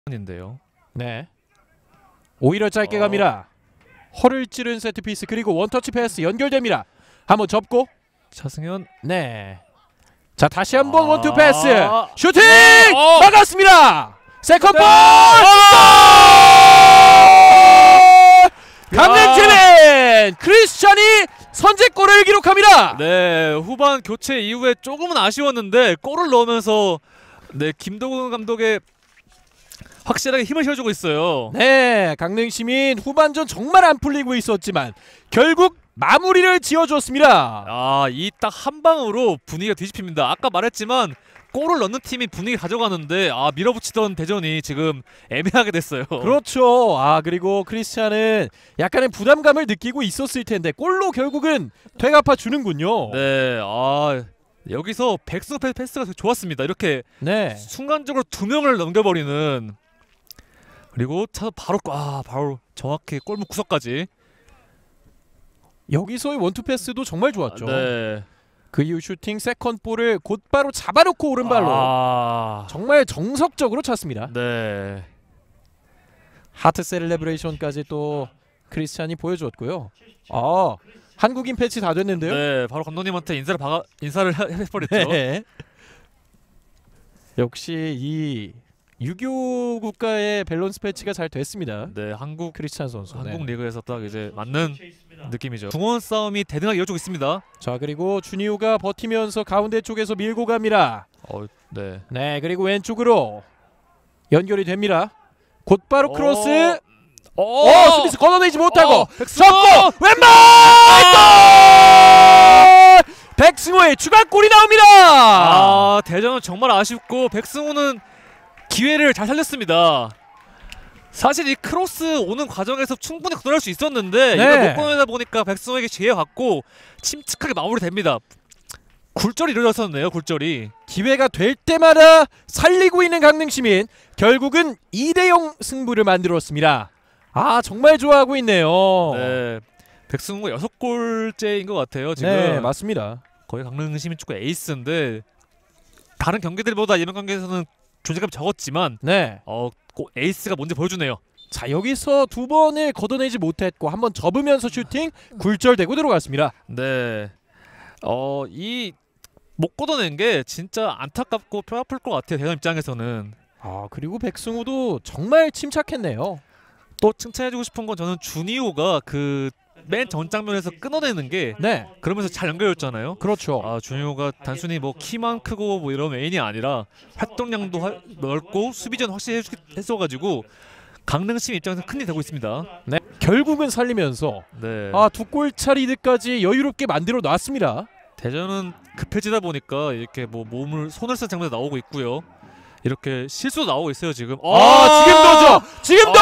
인데요. 네. 오히려 짧게 갑니다. 허를 찌른 세트피스 그리고 원터치 패스 연결됩니다. 한번 접고 차승현. 네. 자 다시 한번 원투 패스 슈팅 네. 막았습니다. 세컨볼 강릉팀은 크리스찬이 선제골을 기록합니다. 네, 후반 교체 이후에 조금은 아쉬웠는데 골을 넣으면서 네 김도훈 감독의 확실하게 힘을 실어주고 있어요. 네, 강릉시민 후반전 정말 안 풀리고 있었지만 결국 마무리를 지어줬습니다. 아, 이 딱 한 방으로 분위기가 뒤집힙니다. 아까 말했지만 골을 넣는 팀이 분위기 가져가는데 밀어붙이던 대전이 지금 애매하게 됐어요. 그렇죠. 그리고 크리스찬은 약간의 부담감을 느끼고 있었을 텐데 골로 결국은 되갚아 주는군요. 네, 여기서 백승호 패스가 좋았습니다. 이렇게 네. 순간적으로 두 명을 넘겨버리는, 그리고 바로 정확히 골문 구석까지. 여기서의 원투 패스도 정말 좋았죠. 네. 그 이후 슈팅 세컨볼을 곧바로 잡아놓고 오른발로 정말 정석적으로 찼습니다. 네. 하트 셀레브레이션까지 또 크리스찬이 보여줬고요. 한국인 패치 다 됐는데요. 네, 바로 감독님한테 인사를 해버렸죠. 네. 역시 이 유교 국가의 밸런스 패치가 잘 됐습니다. 네, 한국 크리스찬 선수. 한국 리그에서 딱 이제 맞는 느낌이죠. 중원 싸움이 대등하게 이어지고 있습니다. 자 그리고 주니우가 버티면서 가운데 쪽에서 밀고 갑니다. 네. 네, 그리고 왼쪽으로 연결이 됩니다. 곧바로 크로스. 스미스 걷어내지 못하고 접고 왼발 골! 백승호의 추가골이 나옵니다. 대전은 정말 아쉽고 백승호는 기회를 잘 살렸습니다. 사실 이 크로스 오는 과정에서 충분히 걷어낼 수 있었는데 네. 이걸 못 꺼내다 보니까 백승호에게 기회 받고 침착하게 마무리됩니다. 굴절이 이루어졌었네요. 굴절이. 기회가 될 때마다 살리고 있는 강릉시민, 결국은 2대0 승부를 만들었습니다. 정말 좋아하고 있네요. 네, 백승호가 6골째인 것 같아요. 지금. 네, 맞습니다. 거의 강릉시민 축구 에이스인데 다른 경기들보다 이번 경기에서는 존재감이 적었지만 네. 에이스가 뭔지 보여주네요. 자 여기서 두 번을 걷어내지 못했고 한번 접으면서 슈팅 굴절되고 들어갔습니다. 네. 이 못 걷어낸 게 진짜 안타깝고 뼈 아플 것 같아요. 대전 입장에서는. 그리고 백승호도 정말 침착했네요. 또 칭찬해주고 싶은 건 저는 주니오가 그 맨 전 장면에서 끊어내는 게 그러면서 잘 연결했잖아요. 그렇죠. 주니오가 단순히 뭐 키만 크고 뭐 이런 외인이 아니라 활동량도 넓고 수비전 확실히 했어가지고 강릉시민 입장에서 큰 일이 되고 있습니다. 네. 결국은 살리면서 네. 두 골차 리드까지 여유롭게 만들어 놨습니다. 대전은 급해지다 보니까 이렇게 뭐 손을 쓴 장면이 나오고 있고요. 이렇게 실수도 나오고 있어요 지금. 지금도죠. 지금도.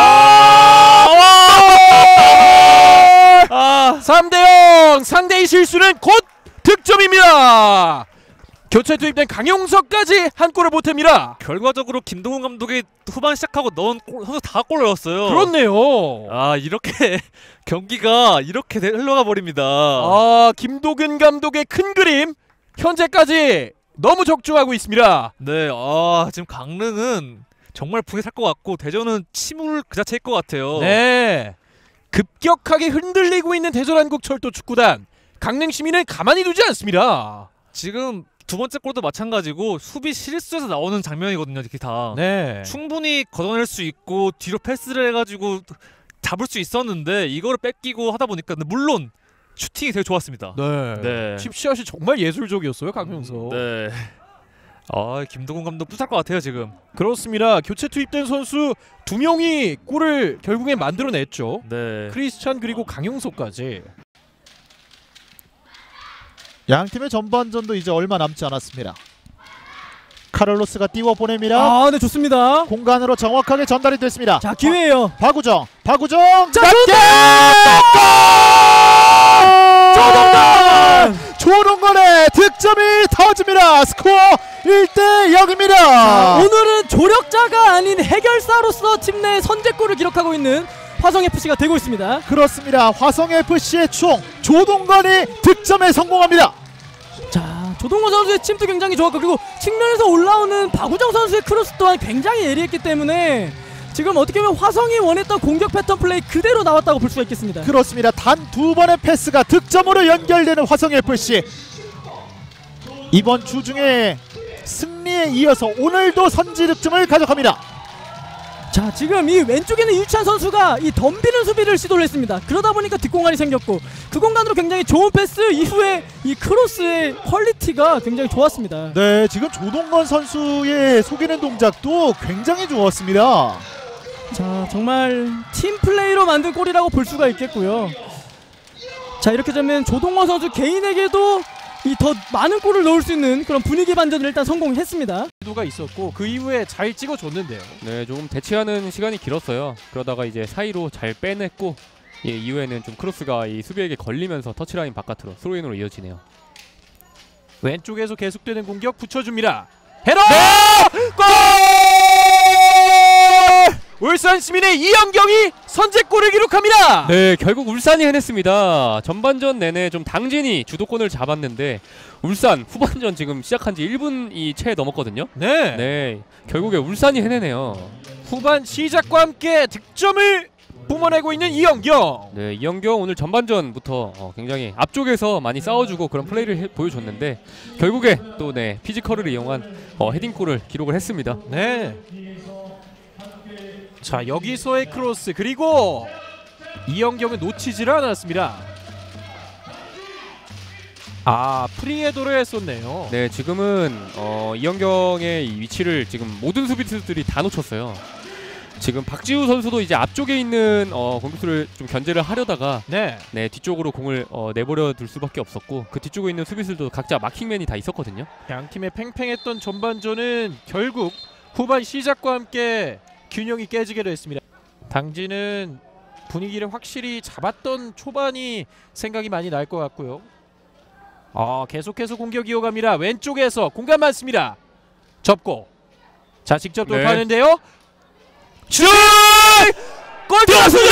3대0 상대의 실수는 곧 득점입니다. 교체 투입된 강용석까지 한 골을 보탭니다. 결과적으로 김동훈 감독이 후반 시작하고 넣은 선수 다 골을 넣었어요. 그렇네요. 이렇게 경기가 이렇게 흘러가 버립니다. 김도근 감독의 큰 그림 현재까지 너무 적중하고 있습니다. 네, 지금 강릉은 정말 분위기 살 것 같고 대전은 침울 그 자체일 것 같아요. 네, 급격하게 흔들리고 있는 대전한국철도 축구단, 강릉시민은 가만히 두지 않습니다. 지금 두 번째 골도 마찬가지고 수비 실수에서 나오는 장면이거든요. 이렇게 다. 네. 충분히 걷어낼 수 있고 뒤로 패스를 해가지고 잡을 수 있었는데 이거를 뺏기고 하다 보니까 물론 슈팅이 되게 좋았습니다. 네. 칩샷이 정말 예술적이었어요, 강용석. 네. 김도훈 감독 뿌듯할 것 같아요 지금. 그렇습니다. 교체 투입된 선수 2명이 골을 결국엔 만들어냈죠. 네. 크리스찬 그리고 강용석까지. 양팀의 전반전도 이제 얼마 남지 않았습니다. 카를로스가 띄워 보냅니다. 네, 좋습니다. 공간으로 정확하게 전달이 됐습니다. 자, 기회예요. 박우정 낮게! 조동건의 득점이 터집니다. 스코어 1대0입니다. 오늘은 조력자가 아닌 해결사로서 팀 내 선제골을 기록하고 있는 화성FC가 되고 있습니다. 그렇습니다. 화성FC의 총 조동건이 득점에 성공합니다. 자, 조동건 선수의 침투 굉장히 좋았고, 그리고 측면에서 올라오는 박우정 선수의 크로스 또한 굉장히 예리했기 때문에 지금 어떻게 보면 화성이 원했던 공격 패턴 플레이 그대로 나왔다고 볼 수가 있겠습니다. 그렇습니다. 단 2번의 패스가 득점으로 연결되는 화성FC. 이번 주 중에 승리에 이어서 오늘도 선지 득점을 가져갑니다. 자, 지금 이 왼쪽에는 유찬 선수가 이 덤비는 수비를 시도를 했습니다. 그러다 보니까 뒷공간이 생겼고 그 공간으로 굉장히 좋은 패스 이후에 이 크로스의 퀄리티가 굉장히 좋았습니다. 네, 지금 조동건 선수의 속이는 동작도 굉장히 좋았습니다. 자, 정말 팀 플레이로 만든 골이라고 볼 수가 있겠고요. 자, 이렇게 되면 조동원 선수 개인에게도 이 더 많은 골을 넣을 수 있는 그런 분위기 반전을 일단 성공했습니다. 도가 있었고 그 이후에 잘 찍어줬는데요. 네, 조금 대치하는 시간이 길었어요. 그러다가 이제 사이로 잘 빼냈고 이후에는 좀 크로스가 이 수비에게 걸리면서 터치라인 바깥으로 스로인으로 이어지네요. 왼쪽에서 계속되는 공격 붙여줍니다. 헤더! 골! 울산 시민의 이영경이 선제골을 기록합니다. 네, 결국 울산이 해냈습니다. 전반전 내내 좀 당진이 주도권을 잡았는데 울산 후반전 지금 시작한 지 1분이 채 넘었거든요. 네. 네, 결국에 울산이 해내네요. 후반 시작과 함께 득점을 뿜어내고 있는 이영경. 네, 이영경 오늘 전반전부터 굉장히 앞쪽에서 많이 싸워주고 그런 플레이를 보여줬는데 결국에 또 네, 피지컬을 이용한 헤딩골을 기록을 했습니다. 네. 자, 여기서의 크로스 그리고 이영경은 놓치지를 않았습니다. 아, 프리헤더를 했었네요. 네, 지금은 이영경의 이 위치를 지금 모든 수비수들이 다 놓쳤어요. 지금 박지우 선수도 이제 앞쪽에 있는 공격수를 좀 견제를 하려다가 네. 뒤쪽으로 공을 내버려 둘 수밖에 없었고 그 뒤쪽에 있는 수비수들도 각자 마킹맨이 다 있었거든요. 양 팀의 팽팽했던 전반전은 결국 후반 시작과 함께 균형이 깨지기도 했습니다. 당진은 분위기를 확실히 잡았던 초반이 생각이 많이 날 것 같고요. 계속해서 공격 이어갑니다. 왼쪽에서 공간 많습니다. 접고 자, 직접 네. 돌파하는데요. 슛! 골 들어갔습니다!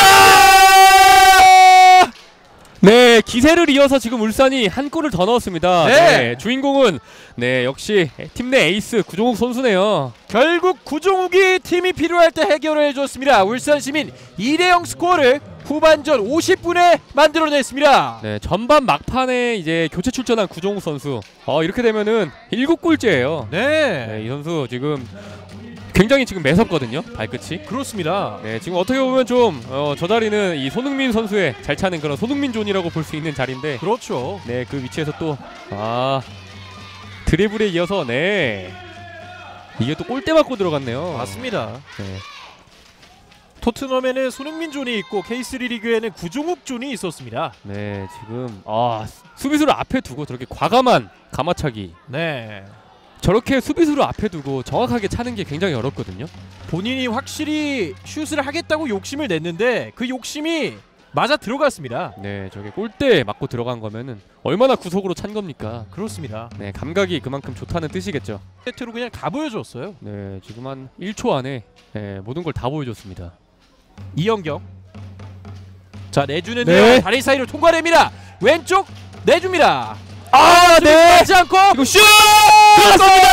네, 기세를 이어서 지금 울산이 한 골을 더 넣었습니다. 네. 네, 주인공은 네, 역시 팀 내 에이스 구종욱 선수네요. 결국 구종욱이 팀이 필요할 때 해결을 해줬습니다. 울산 시민 2대0 스코어를 후반전 50분에 만들어냈습니다. 네, 전반 막판에 이제 교체 출전한 구종욱 선수. 이렇게 되면은 7골째예요. 네, 이 선수 지금 굉장히 지금 매섭거든요, 발끝이. 그렇습니다. 네, 지금 어떻게 보면 좀 저 자리는 이 손흥민 선수의 잘 차는 그런 손흥민 존이라고 볼 수 있는 자리인데, 그렇죠. 네, 그 위치에서 또 드리블에 이어서 네, 이게 또 골대 맞고 들어갔네요. 맞습니다. 네. 토트넘에는 손흥민 존이 있고 K3 리그에는 구종욱 존이 있었습니다. 네, 지금 수비수를 앞에 두고 저렇게 과감한 가마차기. 네. 저렇게 수비수를 앞에 두고 정확하게 차는 게 굉장히 어렵거든요. 본인이 확실히 슛을 하겠다고 욕심을 냈는데 그 욕심이 맞아 들어갔습니다. 네, 저게 골대에 맞고 들어간 거면은 얼마나 구속으로 찬 겁니까? 그렇습니다. 네, 감각이 그만큼 좋다는 뜻이겠죠. 세트로 그냥 다 보여줬어요. 네, 지금 한 1초 안에 모든 걸 다 보여줬습니다. 이영경. 자, 내주는데 네. 다리 사이로 통과됩니다. 왼쪽 내줍니다. 네. 맞지 않고 이거 슛! 들어갔습니다.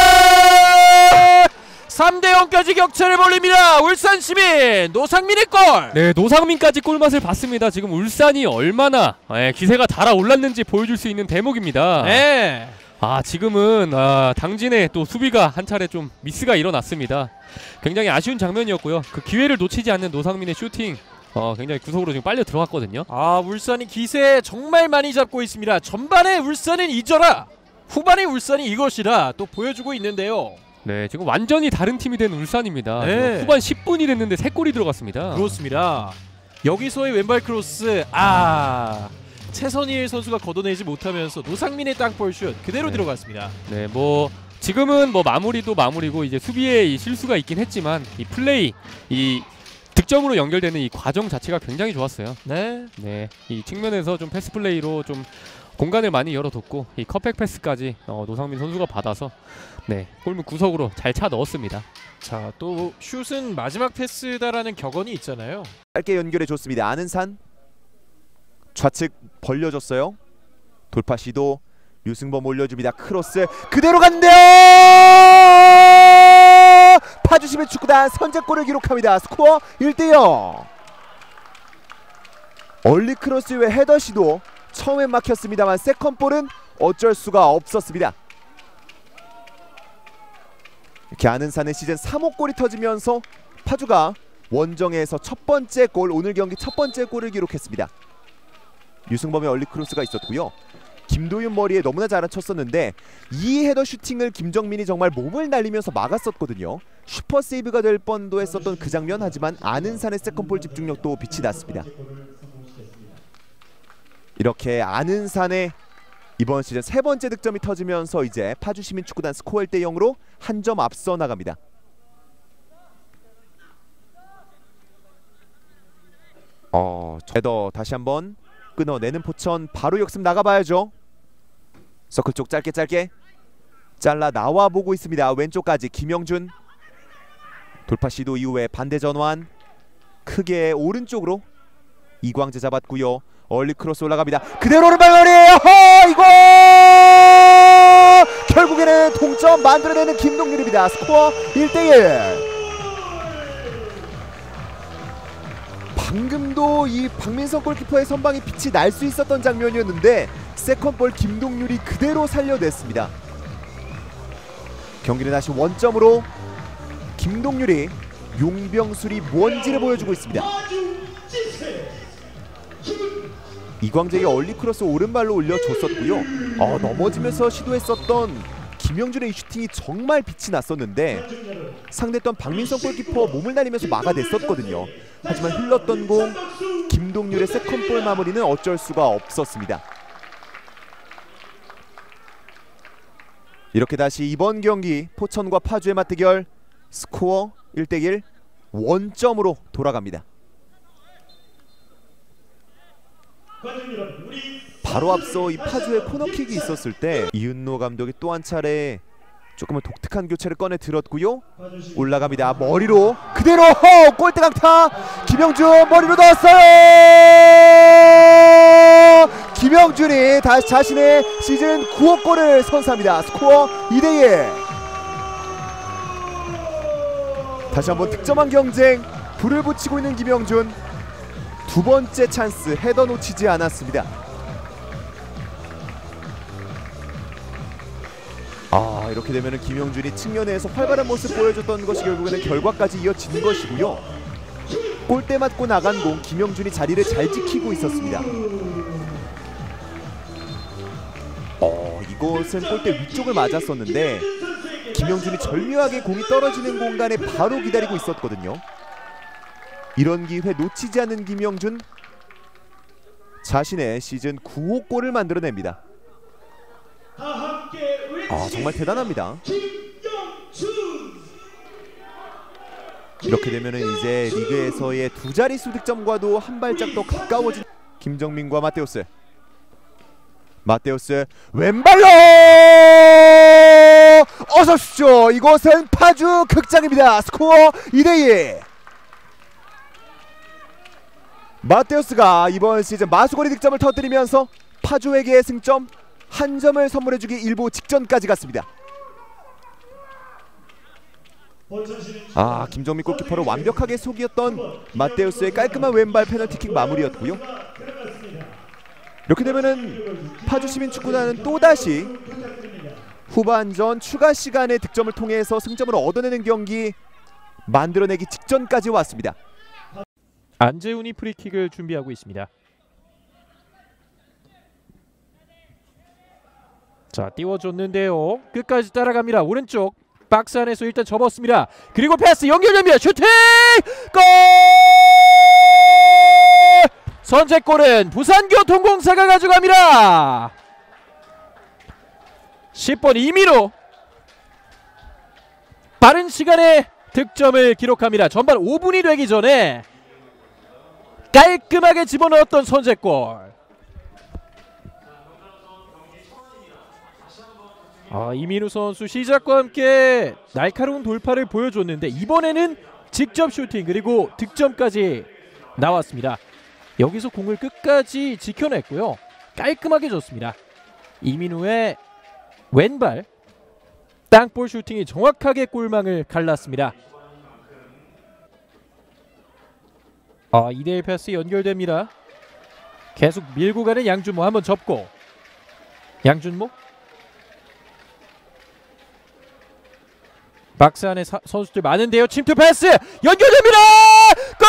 3대0까지 격차를 벌립니다. 울산 시민 노상민의 골. 네, 노상민까지 골맛을 봤습니다. 지금 울산이 얼마나 기세가 달아올랐는지 보여줄 수 있는 대목입니다. 네. 지금은 당진의 또 수비가 한 차례 좀 미스가 일어났습니다. 굉장히 아쉬운 장면이었고요. 그 기회를 놓치지 않는 노상민의 슈팅 굉장히 구석으로 지금 빨려 들어갔거든요. 울산이 기세 정말 많이 잡고 있습니다. 전반에 울산은 잊어라, 후반에 울산이 이것이라 또 보여주고 있는데요. 네, 지금 완전히 다른 팀이 된 울산입니다. 네. 후반 10분이 됐는데 3골이 들어갔습니다. 그렇습니다. 여기서의 왼발 크로스 최선일 선수가 걷어내지 못하면서 노상민의 땅볼 슛 그대로 네. 들어갔습니다. 네, 지금은 마무리도 마무리고 이제 수비에 이 실수가 있긴 했지만 이 플레이, 이 득점으로 연결되는 이 과정 자체가 굉장히 좋았어요. 네. 네, 이 측면에서 좀 패스 플레이로 좀 공간을 많이 열어뒀고 이 컵백 패스까지 노상민 선수가 받아서 네, 골문 구석으로 잘 차 넣었습니다. 자, 또 슛은 마지막 패스다라는 격언이 있잖아요. 짧게 연결해 줬습니다. 아는산 좌측 벌려줬어요. 돌파 시도 류승범 올려줍니다. 크로스 그대로 간대요. 파주시민 축구단 선제골을 기록합니다. 스코어 1대0. 얼리 크로스 이후에 헤더 시도 처음엔 막혔습니다만 세컨볼은 어쩔 수가 없었습니다. 이렇게 아는산의 시즌 3호 골이 터지면서 파주가 원정에서 첫 번째 골, 오늘 경기 첫 번째 골을 기록했습니다. 유승범의 얼리 크로스가 있었고요. 김도윤 머리에 너무나 잘 쳤었는데 이 헤더 슈팅을 김정민이 정말 몸을 날리면서 막았었거든요. 슈퍼 세이브가 될 뻔도 했었던 그 장면, 하지만 아는산의 세컨볼 집중력도 빛이 났습니다. 이렇게 아는산의 이번 시즌 세 번째 득점이 터지면서 이제 파주시민 축구단 스코어 1대0으로 한 점 앞서 나갑니다. 헤더 다시 한번 끊어내는 포천, 바로 역습 나가봐야죠. 서클 쪽 짧게 잘라 나와보고 있습니다. 왼쪽까지 김영준 돌파 시도 이후에 반대 전환, 크게 오른쪽으로 이광재 잡았고요. 얼리 크로스 올라갑니다. 그대로 오른발거리에요. 이거 결국에는 동점 만들어내는 김동률입니다. 스코어 1대1. 방금도 이 박민성 골키퍼의 선방이 빛이 날 수 있었던 장면이었는데 세컨볼 김동률이 그대로 살려냈습니다. 경기는 다시 원점으로 김동률이 용병술이 뭔지를 보여주고 있습니다. 이광재의 얼리 크로스 오른발로 올려줬었고요. 넘어지면서 시도했었던 김영준의 이 슈팅이 정말 빛이 났었는데 상대했던 박민성 골키퍼 몸을 날리면서 막아냈었거든요. 하지만 흘렀던 공, 김동률의 세컨볼 마무리는 어쩔 수가 없었습니다. 이렇게 다시 이번 경기 포천과 파주의 맞대결 스코어 1대1 원점으로 돌아갑니다. 바로 앞서 이 파주의 코너킥이 있었을 때 이은노 감독이 또 한 차례 조금은 독특한 교체를 꺼내 들었고요. 올라갑니다. 머리로 그대로 골대 강타. 김영준 머리로 넣었어요. 김영준이 다시 자신의 시즌 9호 골을 선사합니다. 스코어 2대1. 다시 한번 득점한 경쟁 불을 붙이고 있는 김영준. 두 번째 찬스 헤더 놓치지 않았습니다. 이렇게 되면 김영준이 측면에서 활발한 모습 보여줬던 것이 결국에는 결과까지 이어진 것이고요. 골대 맞고 나간 공, 김영준이 자리를 잘 지키고 있었습니다. 이것은 골대 위쪽을 맞았었는데 김영준이 절묘하게 공이 떨어지는 공간에 바로 기다리고 있었거든요. 이런 기회 놓치지 않는 김영준, 자신의 시즌 9호 골을 만들어냅니다. 정말 대단합니다. 이렇게 되면 이제 리그에서의 두 자릿수 득점과도 한 발짝 더 가까워진 김정민과 마테우스 왼발로 어서 오십시오. 이곳은 파주 극장입니다. 스코어 2대2. 마테우스가 이번 시즌 마수거리 득점을 터뜨리면서 파주에게 승점 한 점을 선물해주기 일보 직전까지 갔습니다. 김정민 골키퍼를 완벽하게 속였던 마테우스의 깔끔한 왼발 페널티킥 마무리였고요. 이렇게 되면은 파주시민 축구단은 또다시 후반전 추가 시간의 득점을 통해서 승점을 얻어내는 경기 만들어내기 직전까지 왔습니다. 안재훈이 프리킥을 준비하고 있습니다. 자, 띄워줬는데요. 끝까지 따라갑니다. 오른쪽 박스 안에서 일단 접었습니다. 그리고 패스 연결됩니다. 슈팅! 골! 선제골은 부산교통공사가 가져갑니다. 10번 이민호 빠른 시간에 득점을 기록합니다. 전반 5분이 되기 전에 깔끔하게 집어넣었던 선제골. 이민우 선수 시작과 함께 날카로운 돌파를 보여줬는데 이번에는 직접 슈팅 그리고 득점까지 나왔습니다. 여기서 공을 끝까지 지켜냈고요. 깔끔하게 줬습니다. 이민우의 왼발 땅볼 슈팅이 정확하게 골망을 갈랐습니다. 2대1 패스 연결됩니다. 계속 밀고 가는 양준모, 한번 접고 양준모 박스 안에 선수들 많은데요. 침투 패스 연결됩니다. 골!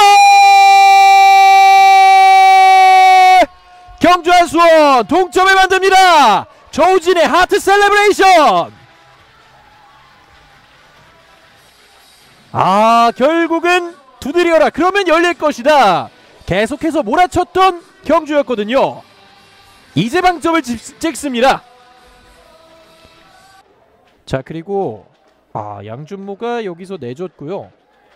경주 한수원 동점을 만듭니다. 조우진의 하트 셀레브레이션. 결국은 두드려라 그러면 열릴 것이다. 계속해서 몰아쳤던 경주였거든요. 이제 방점을 찍습니다. 자, 그리고 양준모가 여기서 내줬고요.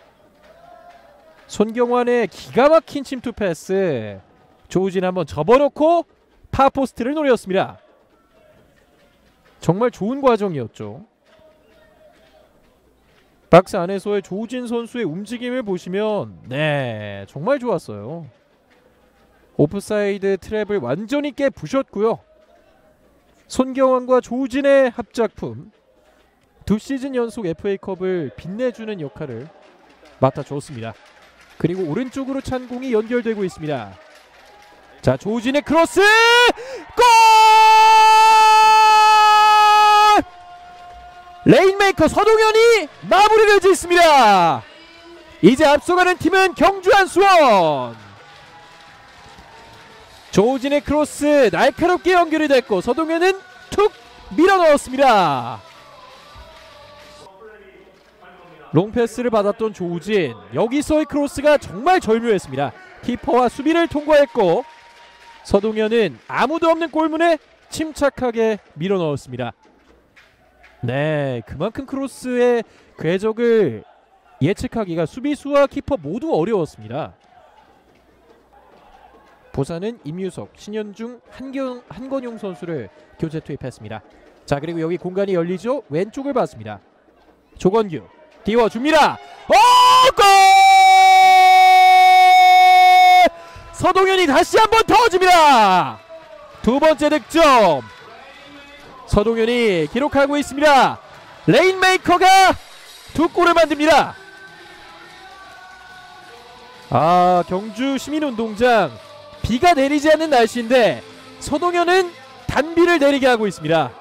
손경환의 기가 막힌 침투 패스. 조우진 한번 접어놓고 파포스트를 노렸습니다. 정말 좋은 과정이었죠. 박스 안에서의 조우진 선수의 움직임을 보시면 정말 좋았어요. 오프사이드 트랩을 완전히 깨부셨고요. 손경환과 조우진의 합작품, 2시즌 연속 FA컵을 빛내주는 역할을 맡아줬습니다. 그리고 오른쪽으로 찬 공이 연결되고 있습니다. 자, 조우진의 크로스! 골! 레인메이커 서동현이 마무리를 짓습니다. 이제 앞서가는 팀은 경주 한수원. 조우진의 크로스 날카롭게 연결이 됐고 서동현은 툭 밀어 넣었습니다. 롱패스를 받았던 조우진, 여기서의 크로스가 정말 절묘했습니다. 키퍼와 수비를 통과했고 서동현은 아무도 없는 골문에 침착하게 밀어 넣었습니다. 그만큼 크로스의 궤적을 예측하기가 수비수와 키퍼 모두 어려웠습니다. 부산은 임유석, 신현중, 한건용 선수를 교체 투입했습니다. 자, 그리고 여기 공간이 열리죠. 왼쪽을 봤습니다. 조건규 띄워줍니다. 골! 서동현이 다시 한번 터집니다. 두 번째 득점 서동현이 기록하고 있습니다. 레인메이커가 두 골을 만듭니다. 경주 시민운동장 비가 내리지 않는 날씨인데 서동현은 단비를 내리게 하고 있습니다.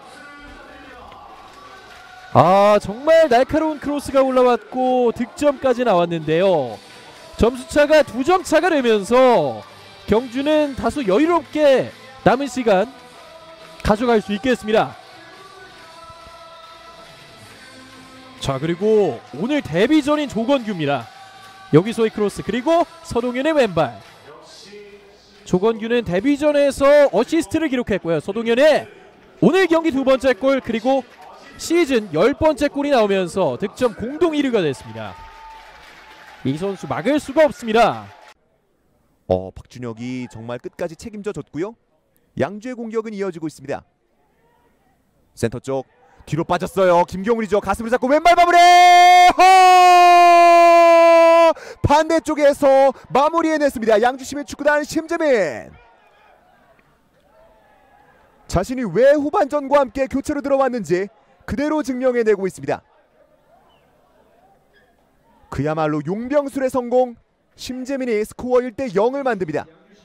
정말 날카로운 크로스가 올라왔고 득점까지 나왔는데요. 점수차가 2점 차가 되면서 경주는 다소 여유롭게 남은 시간 가져갈 수 있겠습니다. 자, 그리고 오늘 데뷔전인 조건규입니다. 여기서의 크로스, 그리고 서동현의 왼발. 조건규는 데뷔전에서 어시스트를 기록했고요. 서동현의 오늘 경기 2번째 골, 그리고 시즌 10번째 골이 나오면서 득점 공동 1위가 됐습니다. 이 선수 막을 수가 없습니다. 박준혁이 정말 끝까지 책임져 줬고요. 양주의 공격은 이어지고 있습니다. 센터 쪽 뒤로 빠졌어요. 김경훈이죠. 가슴을 잡고 왼발 마무리! 반대쪽에서 마무리해냈습니다. 양주시민 축구단 심재민. 자신이 왜 후반전과 함께 교체로 들어왔는지 그대로 증명해내고 있습니다. 그야말로 용병술의 성공. 심재민이 스코어 1대0을 만듭니다.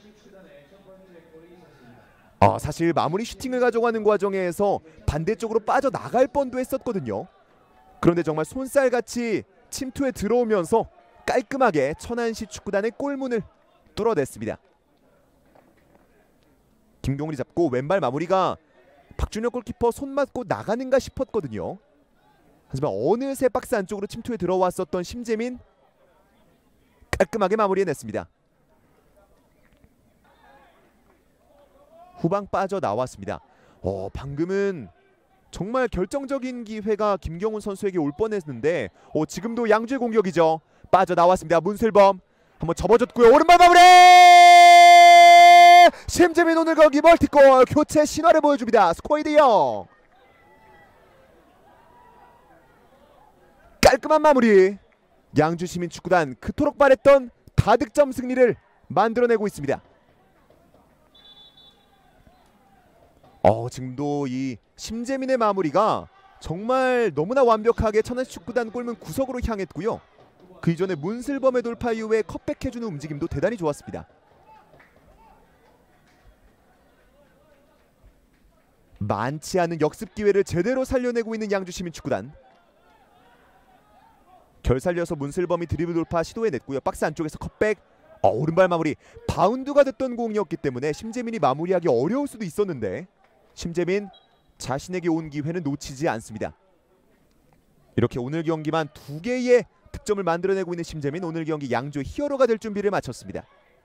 사실 마무리 슈팅을 가져가는 과정에서 반대쪽으로 빠져나갈 뻔도 했었거든요. 그런데 정말 손살같이 침투에 들어오면서 깔끔하게 천안시 축구단의 골문을 뚫어냈습니다. 김경훈이 잡고 왼발 마무리가 박준혁 골키퍼 손 맞고 나가는가 싶었거든요. 하지만 어느새 박스 안쪽으로 침투에 들어왔었던 심재민 깔끔하게 마무리해냈습니다. 후방 빠져나왔습니다. 방금은 정말 결정적인 기회가 김경훈 선수에게 올 뻔했는데 지금도 양주의 공격이죠. 빠져나왔습니다. 문슬범 한번 접어줬고요. 오른발 마무리! 심재민 오늘 경기 멀티골 교체 신화를 보여줍니다. 스코어 2대0. 깔끔한 마무리. 양주시민축구단 그토록 바랬던 다득점 승리를 만들어내고 있습니다. 지금도 이 심재민의 마무리가 정말 너무나 완벽하게 천안시 축구단 골문 구석으로 향했고요. 그 이전에 문슬범의 돌파 이후에 컵백해주는 움직임도 대단히 좋았습니다. 많지 않은 역습 기회를 제대로 살려내고 있는 양주시민축구단. 결살려서 문슬범이 드리블 돌파 시도해냈고요. 박스 안쪽에서 컵백. 오른발 마무리. 바운드가 됐던 공이었기 때문에 심재민이 마무리하기 어려울 수도 있었는데 심재민 자신에게 온 기회는 놓치지 않습니다. 이렇게 오늘 경기만 2개의 득점을 만들어내고 있는 심재민, 오늘 경기 양조 히어로가 될 준비를 마쳤습니다.